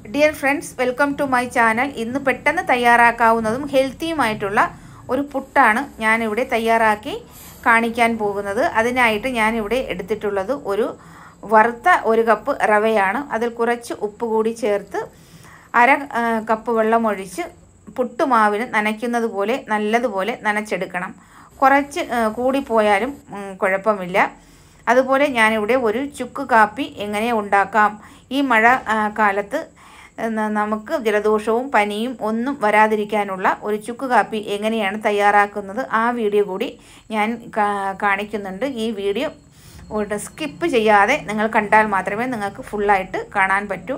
Dear friends, welcome to my channel. ഇന്ന് പെട്ടെന്ന് തയ്യാറാക്കാവുന്നതും ഹെൽത്തിയുമായിട്ടുള്ള ഒരു പുട്ടാണ് ഞാനിവിടെ തയ്യാറാക്കി കാണിക്കാൻ പോകുന്നത്. അതിനായിട്ട് ഞാനിവിടെ എടുത്തിട്ടുള്ളത് ഒരു വറുത്ത 1 കപ്പ് റവയാണ്. അതിൽ കുറച്ച് ഉപ്പ് കൂടി ചേർത്ത് 1/2 കപ്പ് വെള്ളം ഒഴിച്ച് പുട്ടുമാവിന് നനയ്ക്കുന്നത് പോലെ നല്ലതുപോലെ നനച്ചെടുക്കണം. കുറച്ച് കൂടിപ്പോയാലും കുഴപ്പമില്ല. അതുപോലെ ഞാനിവിടെ ഒരു ചുക്ക് കാപ്പി എങ്ങനെ ഉണ്ടാക്കാം, ഈ മഴ കാലത്ത് നമുക്ക് ജലദോഷവും പനിയും ഒന്നും വരാതിരിക്കാനുള്ള ഒരു ചുക്ക് കാപ്പി എങ്ങനെയാണ് തയ്യാറാക്കുന്നത് ആ വീഡിയോ കൂടി ഞാൻ കാണിക്കുന്നുണ്ട്. ഈ വീഡിയോ സ്കിപ്പ് ചെയ്യാതെ നിങ്ങൾ കണ്ടാൽ മാത്രമേ നിങ്ങൾക്ക് ഫുള്ളായിട്ട് കാണാൻ പറ്റൂ.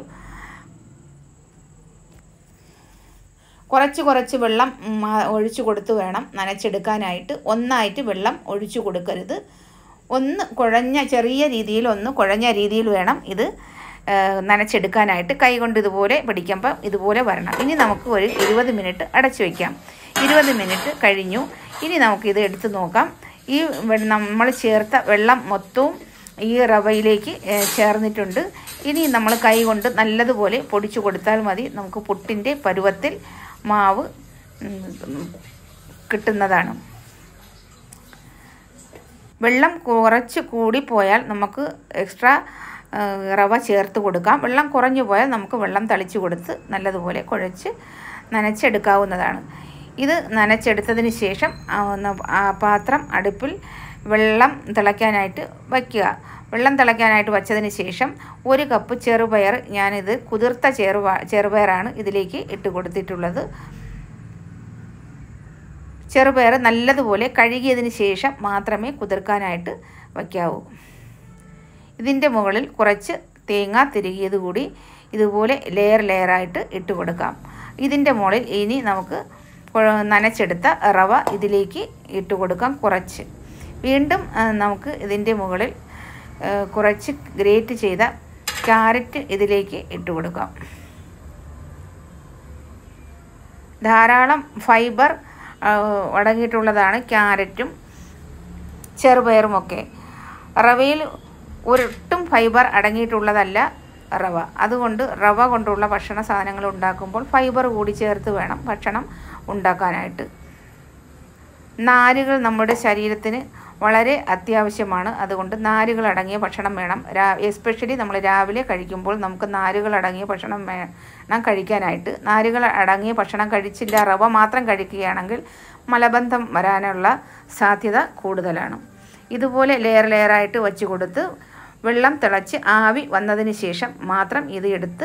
കുറച്ച് വെള്ളം ഒഴിച്ചു കൊടുത്ത് വേണം നനച്ചെടുക്കാനായിട്ട്. ഒന്നായിട്ട് വെള്ളം ഒഴിച്ചു കൊടുക്കരുത്. ചെറിയ രീതിയിൽ കുഴഞ്ഞ രീതിയിൽ വേണം ഇത് നനച്ചെടുക്കാനായിട്ട്. കൈകൊണ്ട് ഇതുപോലെ പിടിക്കുമ്പോൾ ഇതുപോലെ വരണം. ഇനി നമുക്ക് ഒരു 20 മിനിറ്റ് അടച്ചു വയ്ക്കാം. 20 മിനിറ്റ് കഴിഞ്ഞു. ഇനി നമുക്കിത് എടുത്ത് നോക്കാം. ഈ നമ്മൾ ചേർത്ത വെള്ളം മൊത്തവും ഈ റവയിലേക്ക് ചേർന്നിട്ടുണ്ട്. ഇനി നമ്മൾ കൈ കൊണ്ട് നല്ലതുപോലെ പൊടിച്ചു കൊടുത്താൽ മതി. നമുക്ക് പുട്ടിൻ്റെ പരുവത്തിൽ മാവ് കിട്ടുന്നതാണ്. വെള്ളം കുറച്ച് കൂടിപ്പോയാൽ നമുക്ക് എക്സ്ട്രാ റവ ചേർത്ത് കൊടുക്കാം. വെള്ളം കുറഞ്ഞു പോയാൽ നമുക്ക് വെള്ളം തളിച്ച് കൊടുത്ത് നല്ലതുപോലെ കുഴച്ച് നനച്ചെടുക്കാവുന്നതാണ്. ഇത് നനച്ചെടുത്തതിന് ശേഷം പാത്രം അടുപ്പിൽ വെള്ളം തിളയ്ക്കാനായിട്ട് വയ്ക്കുക. വെള്ളം തിളയ്ക്കാനായിട്ട് വച്ചതിന് ശേഷം 1 കപ്പ് ചെറുപയർ, ഞാനിത് കുതിർത്ത ചെറുപയറാണ് ഇതിലേക്ക് ഇട്ട് കൊടുത്തിട്ടുള്ളത്. ചെറുപയർ നല്ലതുപോലെ കഴുകിയതിന് ശേഷം മാത്രമേ കുതിർക്കാനായിട്ട് വയ്ക്കാവൂ. ഇതിൻ്റെ മുകളിൽ കുറച്ച് തേങ്ങ തിരുകിയത് കൂടി ഇതുപോലെ ലെയറായിട്ട് ഇട്ട് കൊടുക്കാം. ഇതിൻ്റെ മുകളിൽ ഇനി നമുക്ക് നനച്ചെടുത്ത റവ ഇതിലേക്ക് ഇട്ട് കൊടുക്കാം. കുറച്ച് വീണ്ടും നമുക്ക് ഇതിൻ്റെ മുകളിൽ കുറച്ച് ഗ്രേറ്റ് ചെയ്ത ക്യാരറ്റ് ഇതിലേക്ക് ഇട്ട് കൊടുക്കാം. ധാരാളം ഫൈബർ അടങ്ങിയിട്ടുള്ളതാണ് ക്യാരറ്റും ചെറുപയറുമൊക്കെ. റവയിൽ ഒട്ടും ഫൈബർ അടങ്ങിയിട്ടുള്ളതല്ല റവ. അതുകൊണ്ട് റവ കൊണ്ടുള്ള ഭക്ഷണ സാധനങ്ങൾ ഉണ്ടാക്കുമ്പോൾ ഫൈബർ കൂടി ചേർത്ത് വേണം ഭക്ഷണം ഉണ്ടാക്കാനായിട്ട്. നാരുകൾ നമ്മുടെ ശരീരത്തിന് വളരെ അത്യാവശ്യമാണ്. അതുകൊണ്ട് നാരുകൾ അടങ്ങിയ ഭക്ഷണം വേണം. എസ്പെഷ്യലി നമ്മൾ രാവിലെ കഴിക്കുമ്പോൾ നമുക്ക് നാരുകൾ അടങ്ങിയ ഭക്ഷണം വേണം കഴിക്കാനായിട്ട്. നാരുകൾ അടങ്ങിയ ഭക്ഷണം കഴിച്ചില്ല, റവ മാത്രം കഴിക്കുകയാണെങ്കിൽ മലബന്ധം വരാനുള്ള സാധ്യത കൂടുതലാണ്. ഇതുപോലെ ലെയറായിട്ട് വച്ച് കൊടുത്ത് വെള്ളം തിളച്ച് ആവി വന്നതിന് ശേഷം മാത്രം ഇത് എടുത്ത്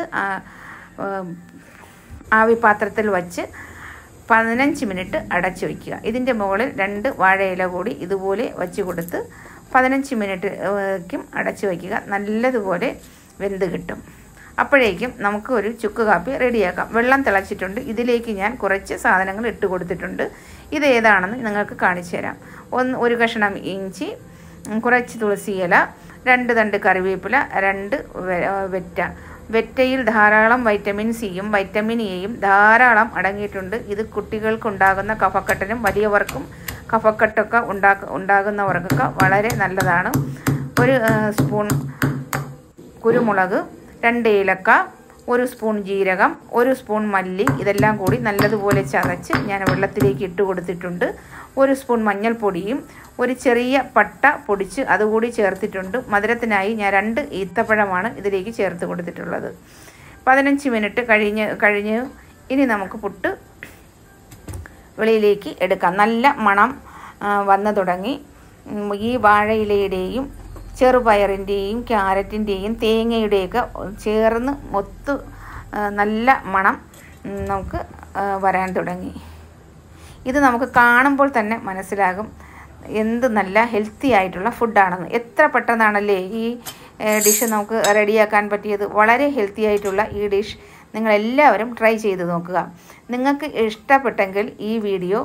ആവി പാത്രത്തിൽ വച്ച് 15 മിനിറ്റ് അടച്ചു വയ്ക്കുക. ഇതിൻ്റെ മുകളിൽ 2 വാഴയില കൂടി ഇതുപോലെ വച്ച് കൊടുത്ത് 15 മിനിറ്റും അടച്ചു വയ്ക്കുക. നല്ലതുപോലെ വെന്ത് കിട്ടും. അപ്പോഴേക്കും നമുക്ക് ഒരു ചുക്ക് കാപ്പി റെഡിയാക്കാം. വെള്ളം തിളച്ചിട്ടുണ്ട്. ഇതിലേക്ക് ഞാൻ കുറച്ച് സാധനങ്ങൾ ഇട്ട് കൊടുത്തിട്ടുണ്ട്. ഇതേതാണെന്ന് നിങ്ങൾക്ക് കാണിച്ചു തരാം. 1 കഷ്ണം ഇഞ്ചി, കുറച്ച് തുളസി ഇല, 2 തണ്ട് കറിവേപ്പില, 2 വെറ്റയിൽ ധാരാളം വൈറ്റമിൻ സിയും വൈറ്റമിൻ എയും ധാരാളം അടങ്ങിയിട്ടുണ്ട്. ഇത് കുട്ടികൾക്കുണ്ടാകുന്ന കഫക്കെട്ടിനും വലിയവർക്കും കഫക്കെട്ടൊക്കെ ഉണ്ടാകുന്നവർക്കൊക്കെ വളരെ നല്ലതാണ്. 1 സ്പൂൺ കുരുമുളക്, 2 ഏലക്ക, 1 സ്പൂൺ ജീരകം, 1 സ്പൂൺ മല്ലി, ഇതെല്ലാം കൂടി നല്ലതുപോലെ ചതച്ച് ഞാൻ വെള്ളത്തിലേക്ക് ഇട്ട് കൊടുത്തിട്ടുണ്ട്. 1 സ്പൂൺ മഞ്ഞൾപ്പൊടിയും 1 ചെറിയ പട്ട പൊടിച്ച് അതുകൂടി ചേർത്തിട്ടുണ്ട്. മധുരത്തിനായി ഞാൻ 2 ഈത്തപ്പഴമാണ് ഇതിലേക്ക് ചേർത്ത് കൊടുത്തിട്ടുള്ളത്. 15 മിനിറ്റ് കഴിഞ്ഞ് ഇനി നമുക്ക് പുട്ട് വെളിയിലേക്ക് എടുക്കാം. നല്ല മണം വന്നു തുടങ്ങി. ഈ വാഴയിലയുടെയും ചെറുപയറിൻ്റെയും ക്യാരറ്റിൻ്റെയും തേങ്ങയുടെയൊക്കെ ചേർന്ന് നല്ല മണം നമുക്ക് വരാൻ തുടങ്ങി. ഇത് നമുക്ക് കാണുമ്പോൾ തന്നെ മനസ്സിലാകും എന്ത് നല്ല ഹെൽത്തി ആയിട്ടുള്ള ഫുഡാണെന്ന്. എത്ര പെട്ടെന്നാണല്ലേ ഈ ഡിഷ് നമുക്ക് റെഡിയാക്കാൻ പറ്റിയത്. വളരെ ഹെൽത്തി ആയിട്ടുള്ള ഈ ഡിഷ് നിങ്ങളെല്ലാവരും ട്രൈ ചെയ്ത് നോക്കുക. നിങ്ങൾക്ക് ഇഷ്ടപ്പെട്ടെങ്കിൽ ഈ വീഡിയോ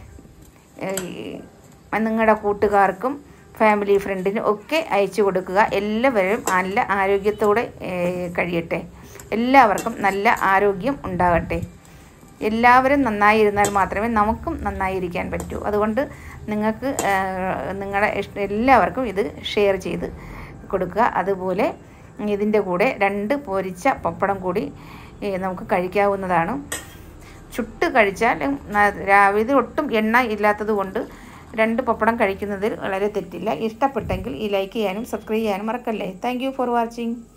നിങ്ങളുടെ കൂട്ടുകാർക്കും ഫാമിലി ഫ്രണ്ടിനും ഒക്കെ അയച്ചു കൊടുക്കുക. എല്ലാവരും നല്ല ആരോഗ്യത്തോടെ കഴിയട്ടെ. എല്ലാവർക്കും നല്ല ആരോഗ്യം ഉണ്ടാകട്ടെ. എല്ലാവരും നന്നായിരുന്നാൽ മാത്രമേ നമുക്കും നന്നായിരിക്കാൻ പറ്റൂ. അതുകൊണ്ട് നിങ്ങൾക്ക് എല്ലാവർക്കും ഇത് ഷെയർ ചെയ്ത് കൊടുക്കുക. അതുപോലെ ഇതിൻ്റെ കൂടെ 2 പൊരിച്ച പപ്പടം കൂടി നമുക്ക് കഴിക്കാവുന്നതാണ്. ചുട്ട് കഴിച്ചാൽ ഇത് ഒട്ടും എണ്ണ ഇല്ലാത്തത് കൊണ്ട് 2 പപ്പടം കഴിക്കുന്നതിൽ വളരെ തെറ്റില്ല. ഇഷ്ടപ്പെട്ടെങ്കിൽ ഈ ലൈക്ക് ചെയ്യാനും സബ്സ്ക്രൈബ് ചെയ്യാനും മറക്കല്ലേ. Thank you for watching.